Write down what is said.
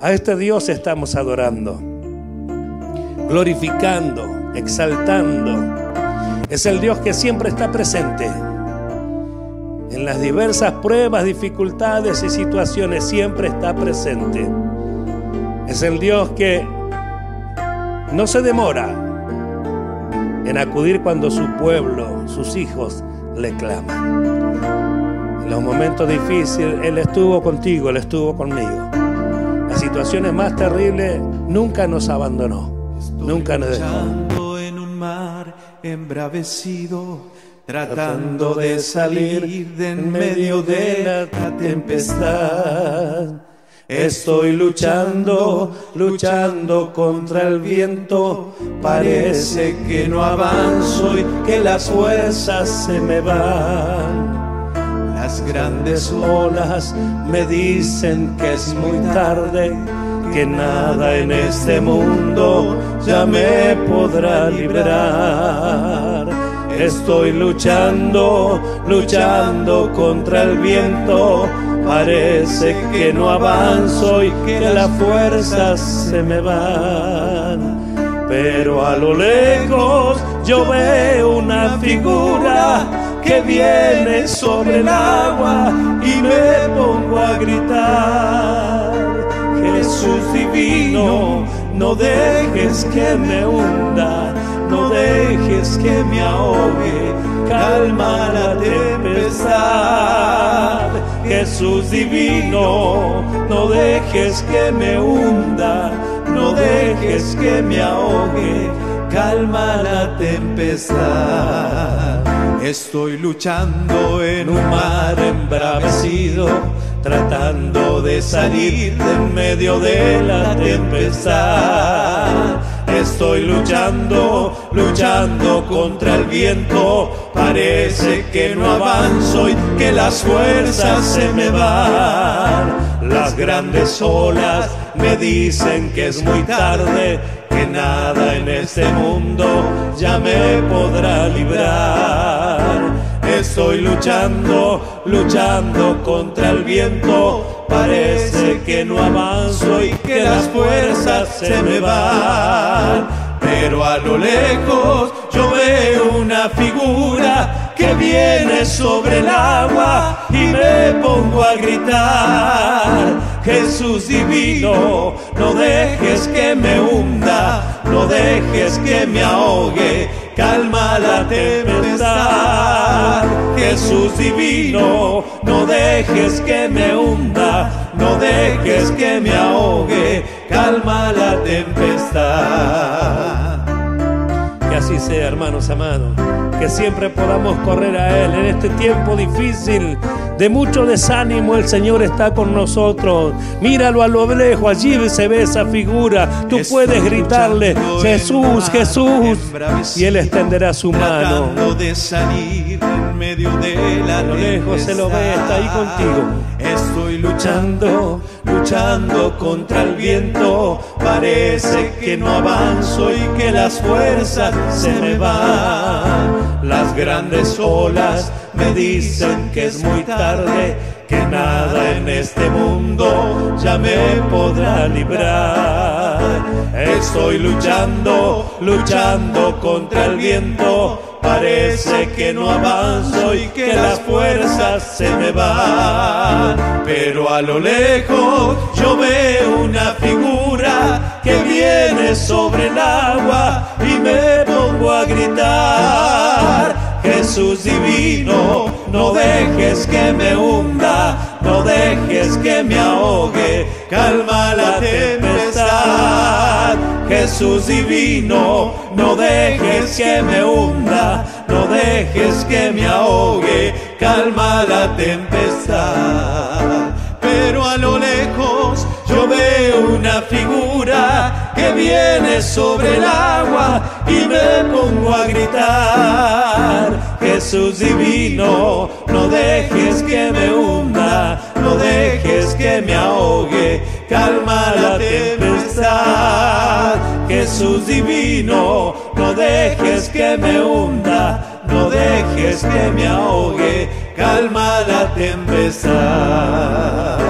A este Dios estamos adorando, glorificando, exaltando. Es el Dios que siempre está presente en las diversas pruebas, dificultades y situaciones. Siempre está presente. Es el Dios que no se demora en acudir cuando su pueblo, sus hijos, le claman. En los momentos difíciles Él estuvo contigo, Él estuvo conmigo. Las situaciones más terribles nunca nos abandonó, nunca nos dejó. En un mar embravecido, tratando de salir de en medio de la tempestad. Estoy luchando contra el viento. Parece que no avanzo y que las fuerzas se me van. Las grandes olas me dicen que es muy tarde, que nada en este mundo ya me podrá librar. Estoy luchando contra el viento. Parece que no avanzo y que las fuerzas se me van. Pero a lo lejos yo veo una figura que viene sobre el agua y me pongo a gritar: Jesús divino, no dejes que me hunda, no dejes que me ahogue, calma la tempestad. Jesús divino, no dejes que me hunda, no dejes que me ahogue, calma la tempestad. Estoy luchando en un mar embravecido, tratando de salir de en medio de la tempestad. Estoy luchando contra el viento. Parece que no avanzo y que las fuerzas se me van. Las grandes olas me dicen que es muy tarde, que nada en este mundo ya me podrá librar. Estoy luchando contra el viento. Parece que no avanzo y que las fuerzas se me van. Pero a lo lejos yo veo una figura que viene sobre el agua y me pongo a gritar: Jesús divino, no dejes que me hunda, no dejes que me ahogue, calma la tempestad. Jesús divino, no dejes que me hunda, no dejes que me ahogue, calma la tempestad. Que así sea, hermanos amados, que siempre podamos correr a Él en este tiempo difícil, de mucho desánimo. El Señor está con nosotros. Míralo a lo lejos, allí se ve esa figura. Tú puedes gritarle: Jesús, Jesús, y Él extenderá su mano. De salir en medio de la a lo lejos se lo ve, está ahí contigo. Estoy luchando contra el viento. Parece que no avanzo y que las fuerzas se me van. Las grandes olas me dicen que es muy tarde, que nada en este mundo ya me podrá librar. Estoy luchando contra el viento. Parece que no avanzo y que las fuerzas se me van. Pero a lo lejos yo veo una figura que viene sobre el agua y me pongo a gritar: Jesús divino, no dejes que me hunda, no dejes que me ahogue, calma la tempestad. Jesús divino, no dejes que me hunda, no dejes que me ahogue, calma la tempestad. Pero a lo lejos yo veo una figura que viene sobre el agua y me pongo a gritar: Jesús divino, no dejes que me hunda, no dejes que me ahogue, calma la tempestad. Jesús divino, no dejes que me hunda, no dejes que me ahogue, calma la tempestad.